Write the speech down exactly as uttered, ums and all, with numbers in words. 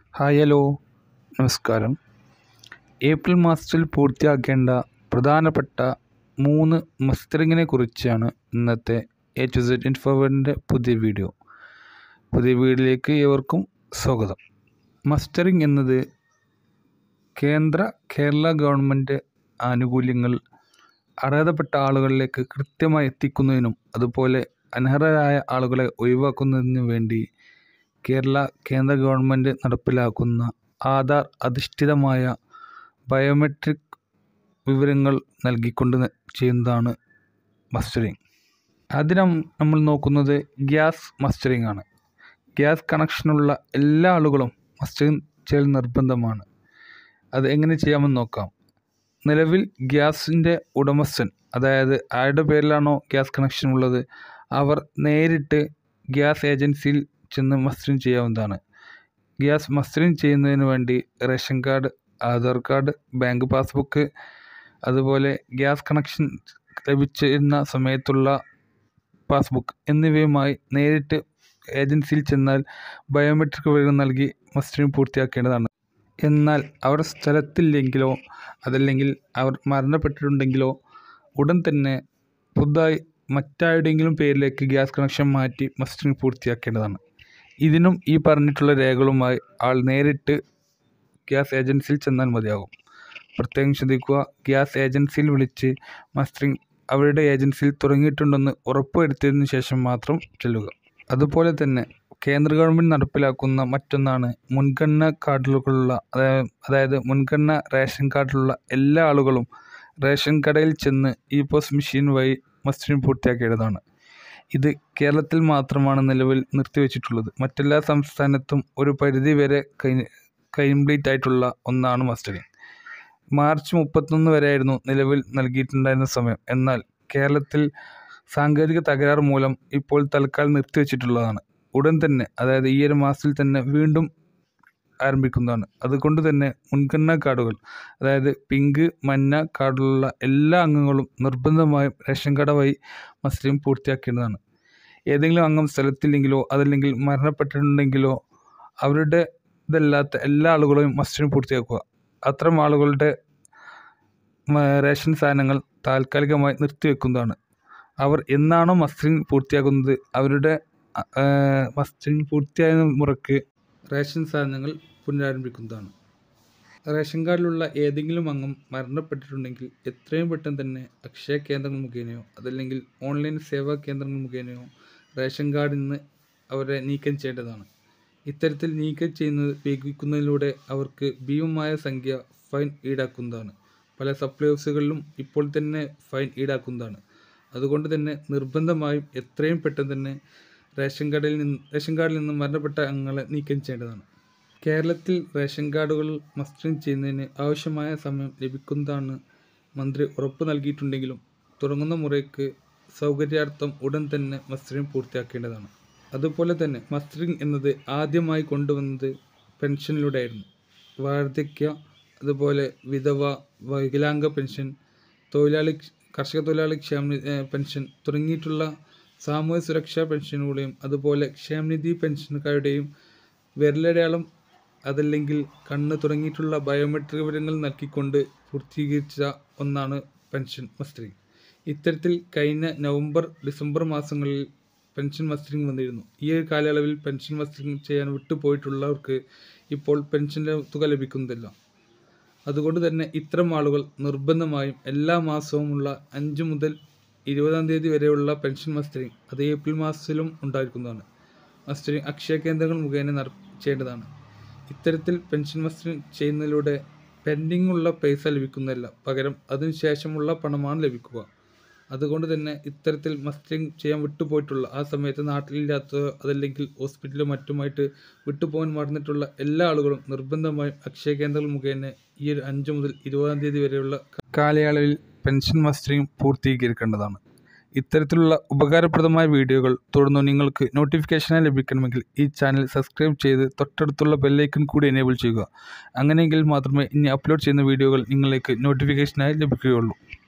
Hi hello നമസ്കാരം. April മാസത്തിൽ പൂർത്തിയാക്കേണ്ട പ്രധാനപ്പെട്ട മൂന്ന് മസ്റ്ററിങ്ങിനെ കുറിച്ചാണ് ഇന്നത്തെ എ ടു സെഡ് ഇൻഫോവേഡിൻ്റെ പുതിയ വീഡിയോ. പുതിയ വീഡിയോയിലേക്ക് ഏവർക്കും സ്വാഗതം. മസ്റ്ററിങ് എന്നത് കേന്ദ്ര കേരള ഗവൺമെൻറ് ആനുകൂല്യങ്ങൾ അർഹതപ്പെട്ട ആളുകളിലേക്ക് കൃത്യമായി എത്തിക്കുന്നതിനും അതുപോലെ അനർഹരായ ആളുകളെ ഒഴിവാക്കുന്നതിനു വേണ്ടി കേരള കേന്ദ്ര ഗവൺമെൻറ് നടപ്പിലാക്കുന്ന ആധാർ അധിഷ്ഠിതമായ ബയോമെട്രിക് വിവരങ്ങൾ നൽകിക്കൊണ്ട് ചെയ്യുന്നതാണ് മസ്റ്ററിങ്. ആദ്യം നമ്മൾ നോക്കുന്നത് ഗ്യാസ് മസ്റ്ററിങ് ആണ്. ഗ്യാസ് കണക്ഷനുള്ള എല്ലാ ആളുകളും മസ്റ്ററിങ് ചെയ്യൽ നിർബന്ധമാണ്. അത് എങ്ങനെ ചെയ്യാമെന്ന് നോക്കാം. നിലവിൽ ഗ്യാസിൻ്റെ ഉടമസ്ഥൻ, അതായത് ആരുടെ പേരിലാണോ ഗ്യാസ് കണക്ഷൻ ഉള്ളത്, അവർ നേരിട്ട് ഗ്യാസ് ഏജൻസിയിൽ ചെന്ന് മസ്റ്ററിങ് ചെയ്യാവുന്നതാണ്. ഗ്യാസ് മസ്റ്ററിങ് ചെയ്യുന്നതിന് വേണ്ടി ration card, Aadhaar card, bank passbook, അതുപോലെ ഗ്യാസ് കണക്ഷൻ ലഭിച്ചിരുന്ന സമയത്തുള്ള പാസ്ബുക്ക് എന്നിവയുമായി നേരിട്ട് ഏജൻസിയിൽ ചെന്നാൽ ബയോമെട്രിക് വിവരം നൽകി മസ്റ്ററിങ് പൂർത്തിയാക്കേണ്ടതാണ്. എന്നാൽ അവർ സ്ഥലത്തില്ലെങ്കിലോ അതല്ലെങ്കിൽ അവർ മരണപ്പെട്ടിട്ടുണ്ടെങ്കിലോ ഉടൻ തന്നെ പുതുതായി മറ്റാരുടെയെങ്കിലും പേരിലേക്ക് ഗ്യാസ് കണക്ഷൻ മാറ്റി മസ്റ്ററിങ് പൂർത്തിയാക്കേണ്ടതാണ്. ഇതിനും ഈ പറഞ്ഞിട്ടുള്ള രേഖകളുമായി ആൾ നേരിട്ട് ഗ്യാസ് ഏജൻസിയിൽ ചെന്നാൽ മതിയാകും. പ്രത്യേകം ശ്രദ്ധിക്കുക, ഗ്യാസ് ഏജൻസിയിൽ വിളിച്ച് മസ്റ്ററിങ് അവരുടെ ഏജൻസിയിൽ തുടങ്ങിയിട്ടുണ്ടെന്ന് ഉറപ്പുവരുത്തിയതിനു ശേഷം മാത്രം ചെല്ലുക. അതുപോലെ തന്നെ കേന്ദ്ര ഗവൺമെൻറ് നടപ്പിലാക്കുന്ന മറ്റൊന്നാണ് മുൻഗണന കാർഡുകളുള്ള അതായത് മുൻഗണന റേഷൻ കാർഡിലുള്ള എല്ലാ ആളുകളും റേഷൻ കടയിൽ ചെന്ന് ഇ പോസ് മെഷീൻ വഴി മസ്റ്ററിങ് പൂർത്തിയാക്കേണ്ടതാണ്. ഇത് കേരളത്തിൽ മാത്രമാണ് നിലവിൽ നിർത്തിവെച്ചിട്ടുള്ളത്. മറ്റെല്ലാ സംസ്ഥാനത്തും ഒരു പരിധി വരെ കംപ്ലീറ്റ് ആയിട്ടുള്ള ഒന്നാണ് മസ്റ്ററിങ്. മാർച്ച് മുപ്പത്തൊന്ന് വരെയായിരുന്നു നിലവിൽ നൽകിയിട്ടുണ്ടായിരുന്ന സമയം. എന്നാൽ കേരളത്തിൽ സാങ്കേതിക തകരാറ് മൂലം ഇപ്പോൾ തൽക്കാലം നിർത്തിവെച്ചിട്ടുള്ളതാണ്. ഉടൻ തന്നെ, അതായത് ഈ ഒരു മാസത്തിൽ തന്നെ വീണ്ടും ആരംഭിക്കുന്നതാണ്. അതുകൊണ്ട് തന്നെ മുൻഗണനാ കാർഡുകൾ, അതായത് പിങ്ക്, മഞ്ഞ കാർഡിലുള്ള എല്ലാ അംഗങ്ങളും നിർബന്ധമായും റേഷൻ കട വഴി മസ്റ്ററിങ് പൂർത്തിയാക്കേണ്ടതാണ്. ഏതെങ്കിലും അംഗം സ്ഥലത്തില്ലെങ്കിലോ അതല്ലെങ്കിൽ മരണപ്പെട്ടിട്ടുണ്ടെങ്കിലോ അവരുടെ ഇതല്ലാത്ത എല്ലാ ആളുകളെയും മസ്റ്ററിങ് പൂർത്തിയാക്കുക. അത്തരം ആളുകളുടെ റേഷൻ സാധനങ്ങൾ താൽക്കാലികമായി നിർത്തിവെക്കുന്നതാണ്. അവർ എന്നാണോ മസ്റ്ററിങ് പൂർത്തിയാക്കുന്നത് അവരുടെ മസ്റ്ററിങ് പൂർത്തിയായ മുറയ്ക്ക് റേഷൻ സാധനങ്ങൾ പുനരാരംഭിക്കുന്നതാണ്. റേഷൻ കാർഡിലുള്ള ഏതെങ്കിലും അംഗം മരണപ്പെട്ടിട്ടുണ്ടെങ്കിൽ എത്രയും പെട്ടെന്ന് തന്നെ അക്ഷയ കേന്ദ്രങ്ങൾ മുഖേനയോ അതല്ലെങ്കിൽ ഓൺലൈൻ സേവാ കേന്ദ്രങ്ങൾ മുഖേനയോ റേഷൻ കാർഡിൽ നിന്ന് അവരെ നീക്കം ചെയ്യേണ്ടതാണ്. ഇത്തരത്തിൽ നീക്കം ചെയ്യുന്നത് വൈകിക്കുന്നതിലൂടെ അവർക്ക് ഭീമമായ സംഖ്യ ഫൈൻ ഈടാക്കുന്നതാണ്. പല സപ്ലൈ ഓഫീസുകളിലും ഇപ്പോൾ തന്നെ ഫൈൻ ഈടാക്കുന്നതാണ്. അതുകൊണ്ട് തന്നെ നിർബന്ധമായും എത്രയും പെട്ടെന്ന് തന്നെ റേഷൻ കാർഡിൽ നിന്ന് റേഷൻ കാർഡിൽ നിന്ന് മരണപ്പെട്ട അംഗങ്ങളെ നീക്കം ചെയ്യേണ്ടതാണ്. കേരളത്തിൽ റേഷൻ കാർഡുകൾ മസ്റ്ററിങ് ചെയ്യുന്നതിന് ആവശ്യമായ സമയം ലഭിക്കുന്നതാണ് മന്ത്രി ഉറപ്പ് നൽകിയിട്ടുണ്ടെങ്കിലും തുടങ്ങുന്ന മുറയ്ക്ക് സൗകര്യാർത്ഥം ഉടൻ തന്നെ മസ്റ്ററിങ് പൂർത്തിയാക്കേണ്ടതാണ്. അതുപോലെ തന്നെ മസ്റ്ററിങ് എന്നത് ആദ്യമായി കൊണ്ടുവന്നത് പെൻഷനിലൂടെയായിരുന്നു. വാർദ്ധക്യ, അതുപോലെ വിധവ, വികലാംഗ പെൻഷൻ, തൊഴിലാളി കർഷക തൊഴിലാളി ക്ഷേമ പെൻഷൻ തുടങ്ങിയിട്ടുള്ള സാമൂഹ്യ സുരക്ഷാ പെൻഷനുകളെയും അതുപോലെ ക്ഷേമനിധി പെൻഷൻകാരുടെയും വിരലടയാളം അതല്ലെങ്കിൽ കണ്ണ് തുടങ്ങിയിട്ടുള്ള ബയോമെട്രിക് വിവരങ്ങൾ നൽകിക്കൊണ്ട് പൂർത്തീകരിച്ച ഒന്നാണ് പെൻഷൻ മസ്റ്ററിങ്. ഇത്തരത്തിൽ കഴിഞ്ഞ നവംബർ ഡിസംബർ മാസങ്ങളിൽ പെൻഷൻ മസ്റ്ററിങ് വന്നിരുന്നു. ഈ ഒരു കാലയളവിൽ പെൻഷൻ മസ്റ്ററിങ് ചെയ്യാൻ വിട്ടുപോയിട്ടുള്ളവർക്ക് ഇപ്പോൾ പെൻഷൻ്റെ തുക ലഭിക്കുന്നില്ല. അതുകൊണ്ട് തന്നെ ഇത്തരം ആളുകൾ നിർബന്ധമായും എല്ലാ മാസവുമുള്ള അഞ്ച് മുതൽ ഇരുപതാം തീയതി വരെയുള്ള പെൻഷൻ മസ്റ്ററിങ് അത് ഏപ്രിൽ മാസത്തിലും ഉണ്ടായിരിക്കുന്നതാണ്. മസ്റ്ററിങ് അക്ഷയ കേന്ദ്രങ്ങൾ മുഖേന നട ചെയ്യേണ്ടതാണ്. ഇത്തരത്തിൽ പെൻഷൻ മസ്റ്ററിങ് ചെയ്യുന്നതിലൂടെ പെൻഡിങ് ഉള്ള പൈസ ലഭിക്കുന്നില്ല, പകരം അതിനുശേഷമുള്ള പണമാണ് ലഭിക്കുക. അതുകൊണ്ട് തന്നെ ഇത്തരത്തിൽ മസ്റ്ററിങ് ചെയ്യാൻ വിട്ടുപോയിട്ടുള്ള, ആ സമയത്ത് നാട്ടിലില്ലാത്ത അതല്ലെങ്കിൽ ഹോസ്പിറ്റലിലും മറ്റുമായിട്ട് വിട്ടുപോകാൻ മറന്നിട്ടുള്ള എല്ലാ ആളുകളും നിർബന്ധമായും അക്ഷയ കേന്ദ്രങ്ങൾ മുഖേന ഈ ഒരു അഞ്ച് മുതൽ ഇരുപതാം തീയതി വരെയുള്ള കാലയളവിൽ പെൻഷൻ മസ്റ്ററിങ് പൂർത്തീകരിക്കേണ്ടതാണ്. ഇത്തരത്തിലുള്ള ഉപകാരപ്രദമായ വീഡിയോകൾ തുടർന്ന് നിങ്ങൾക്ക് നോട്ടിഫിക്കേഷനായി ലഭിക്കണമെങ്കിൽ ഈ ചാനൽ സബ്സ്ക്രൈബ് ചെയ്ത് തൊട്ടടുത്തുള്ള ബെല്ലൈക്കൺ കൂടി എനേബിൾ ചെയ്യുക. അങ്ങനെയെങ്കിൽ മാത്രമേ ഇനി അപ്ലോഡ് ചെയ്യുന്ന വീഡിയോകൾ നിങ്ങളിലേക്ക് നോട്ടിഫിക്കേഷനായി ലഭിക്കുകയുള്ളൂ.